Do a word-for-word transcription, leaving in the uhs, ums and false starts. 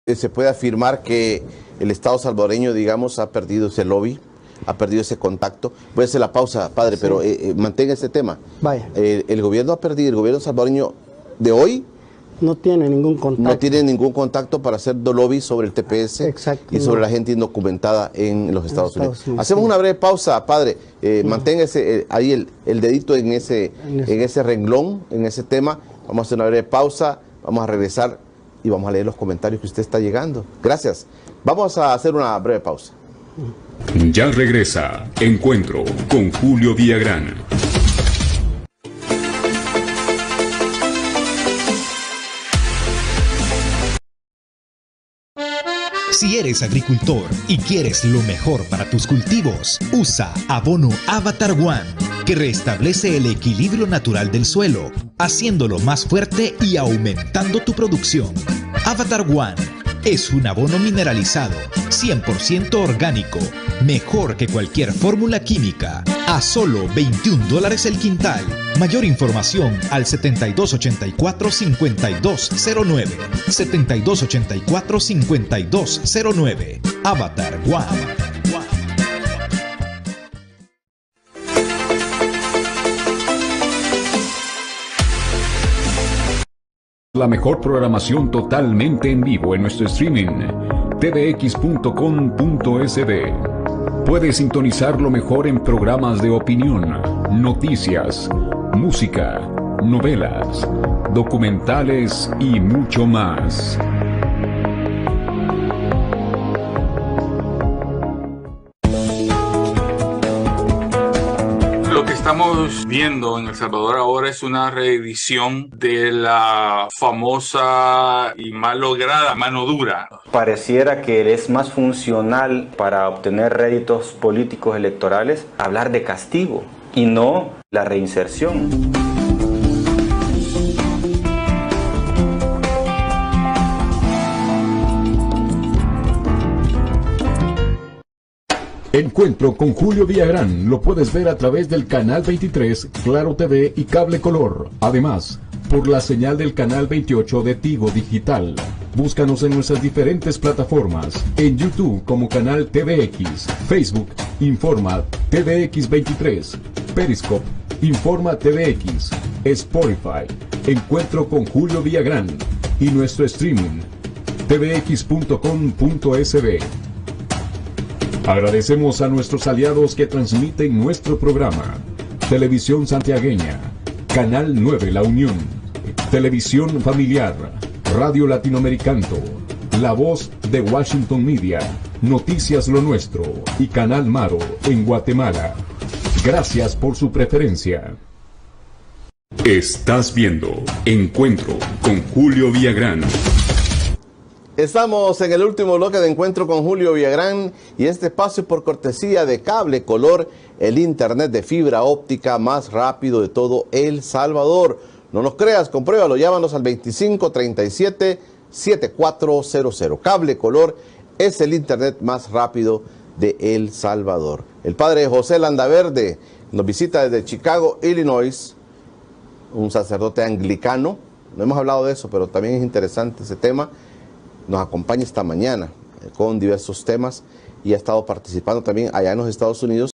Se puede afirmar que el Estado salvadoreño, digamos, ha perdido ese lobby, ha perdido ese contacto. Voy a hacer la pausa, padre, sí. pero eh, eh, mantenga ese tema. Vaya. Eh, el gobierno ha perdido, el gobierno salvadoreño de hoy no tiene ningún contacto. No tiene ningún contacto para hacer lobby sobre el T P S Exacto, y sobre no. la gente indocumentada en los Estados, en Estados Unidos. Unidos. Hacemos sí. una breve pausa, padre. Eh, no. Mantenga ese, eh, ahí el, el dedito en ese, en, en ese renglón, en ese tema. Vamos a hacer una breve pausa, vamos a regresar y vamos a leer los comentarios que usted está llegando. Gracias. Vamos a hacer una breve pausa. Ya regresa Encuentro con Julio Villagrán. Si eres agricultor y quieres lo mejor para tus cultivos, usa Abono Avatar One, que restablece el equilibrio natural del suelo, haciéndolo más fuerte y aumentando tu producción. Avatar One es un abono mineralizado, cien por ciento orgánico, mejor que cualquier fórmula química, a solo veintiún dólares el quintal. Mayor información al setenta y dos ochenta y cuatro cincuenta y dos cero nueve, setenta y dos ochenta y cuatro cincuenta y dos cero nueve. Avatar One. La mejor programación totalmente en vivo en nuestro streaming, t v x punto com punto s d. Puedes sintonizar lo mejor en programas de opinión, noticias, música, novelas, documentales y mucho más. Lo que estamos viendo en El Salvador ahora es una reedición de la famosa y mal lograda mano dura. Pareciera que es más funcional para obtener réditos políticos electorales hablar de castigo y no la reinserción. Encuentro con Julio Villagrán lo puedes ver a través del canal veintitrés, Claro T V y Cable Color. Además, por la señal del canal veintiocho de Tigo Digital. Búscanos en nuestras diferentes plataformas. En YouTube como canal T V X, Facebook Informa T V X veintitrés, Periscope Informa T V X, Spotify Encuentro con Julio Villagrán y nuestro streaming t v x punto com punto s d. Agradecemos a nuestros aliados que transmiten nuestro programa. Televisión Santiagueña, Canal nueve La Unión, Televisión Familiar, Radio Latinoamericano, La Voz de Washington Media, Noticias Lo Nuestro y Canal Maro en Guatemala. Gracias por su preferencia. Estás viendo Encuentro con Julio Villagrán. Estamos en el último bloque de Encuentro con Julio Villagrán y este espacio por cortesía de Cable Color, el internet de fibra óptica más rápido de todo El Salvador. No nos creas, compruébalo, llámanos al veinticinco treinta y siete setenta y cuatro cero cero. Cable Color es el internet más rápido de El Salvador. El padre José Landaverde nos visita desde Chicago, Illinois, un sacerdote anglicano. No hemos hablado de eso, pero también es interesante ese tema. Nos acompaña esta mañana con diversos temas y ha estado participando también allá en los Estados Unidos